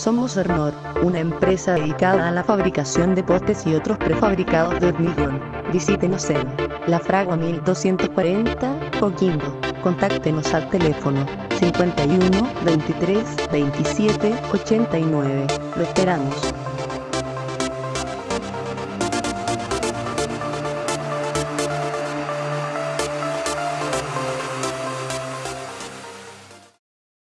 Somos Hornor, una empresa dedicada a la fabricación de postes y otros prefabricados de hormigón. Visítenos en La Fragua 1240, Coquimbo. Contáctenos al teléfono 51 23 27 89. Lo esperamos.